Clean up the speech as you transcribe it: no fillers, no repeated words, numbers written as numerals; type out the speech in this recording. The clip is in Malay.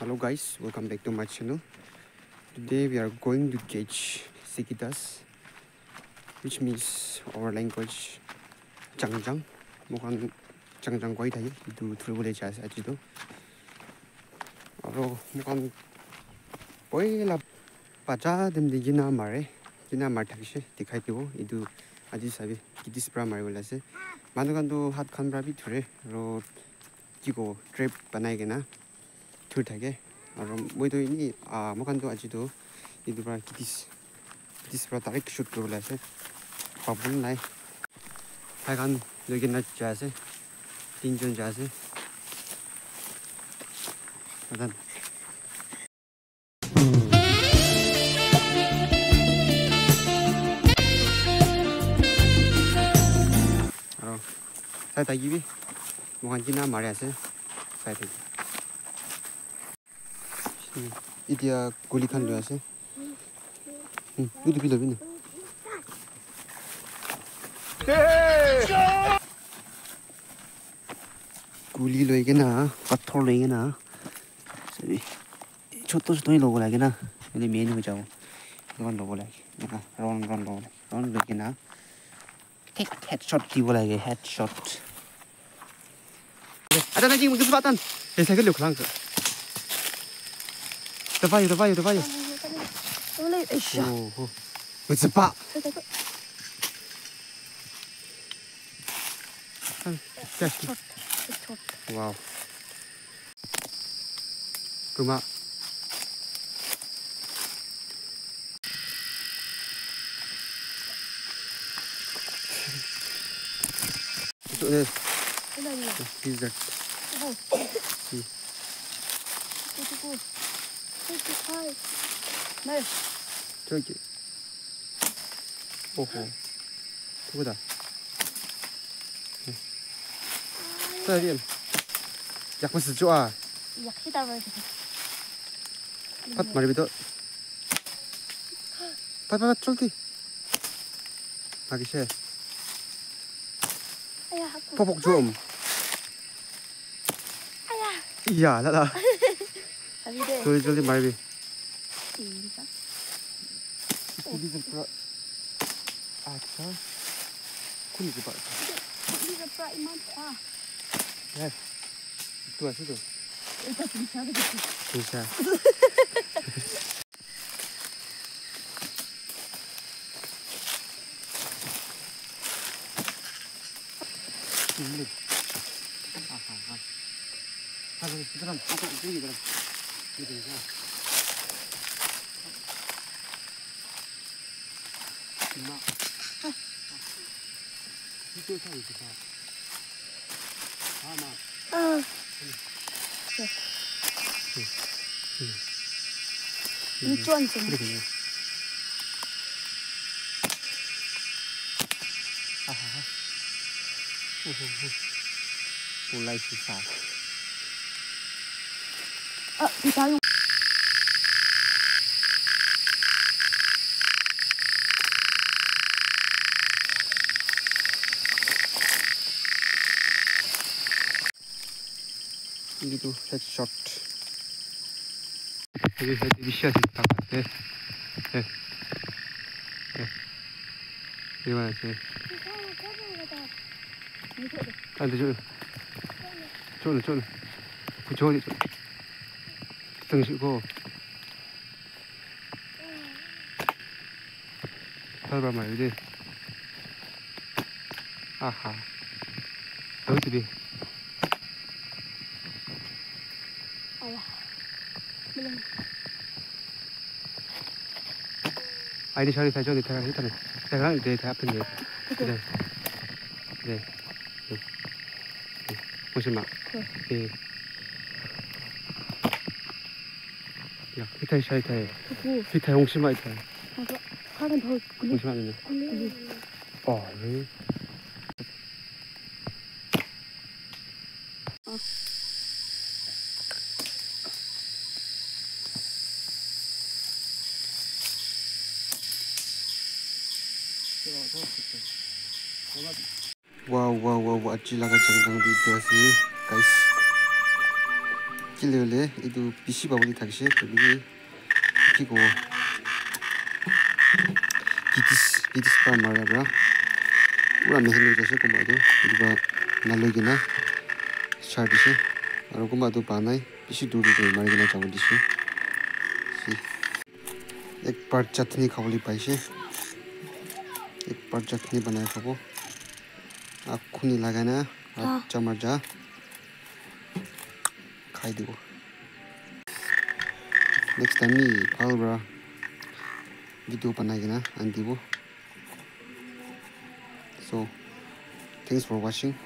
Hello guys, welcome back to my channel. Today we are going to catch cicadas, which means our language 장장. Mukhang 장장 quay thấy itu thử boleh cakap saja tu. Aro mukhang boy la baca dem di gina mar tak se dikhai dibo itu aji sabi kidis pra mar bola se. Manukan tu hat khan pra bi thre ro kigo trap banai gena thur thake. Aro moi to ini mukhang tu aji tu itu pra kidis pra tarik shoot bola se. Babun nai. Hagan 여기 나 자세 딘전 자세 일단 saya tadi bi bukan Cina Malaysia saya tadi ini dia kulikan dulu sih itu bila गुली लगे ना पत्थर लेंगे ना सभी छोटे ही लोगों लगे ना मेरे मेन हो जाओ रन लोगों लगे ना रन लगे ना एक हेडशॉट की बोला है headshot ada lagi kesempatan saya keluk langsung terbayu boleh oh bercepat wow rumah itu dessert 저기 오호 누구다 Tadi yak masih jua. Yak kita berarti. Pat mari betul. Pat culti. Lagi saya. Ayah aku. Popok jom. Ayah. Iya lah. Tadi deh. Culti mari. Ini kan. Ini seperti apa? Kuni juga. Ini seperti mana? Itu aja tuh. Itu Bisa. Ini. Kalau sekarang apa itu gitu. Gitu ya. Cuma. Itu saya itu. Ini cuan sih. Mulai susah. Ditaruh. Ini tuh headshot. Jadi saya bisa sih takat gimana sih? Ada 좀 저기 등시고 봐봐 말이지. 아하 여기 아니 저리 대가 히터네 대가 내 앞인데 네 보시마 예 야 히터 샤이타에 히터 용심아 히터 하긴 더 용심아 되네 왜 wow aci laga janggang di itu sih guys 길레올레 이도 비시 바블이 다시 그리고 피고 기디스 파 말아라 우라 메헬로 자세 고마도 이거 날로기나 샤디시 और गुम्बादो पानाई इसी दूरी पे मार देना चाहूँ जिसे एक पार्ट चटनी खावली पाइसे एक पार्ट चटनी बनाए खाबो आप खुनी लगाना आप चम्मच जा खाई दो नेक्स्ट टाइम ही आलबरा वीडियो बनाएगा ना आंटी वो so thanks for watching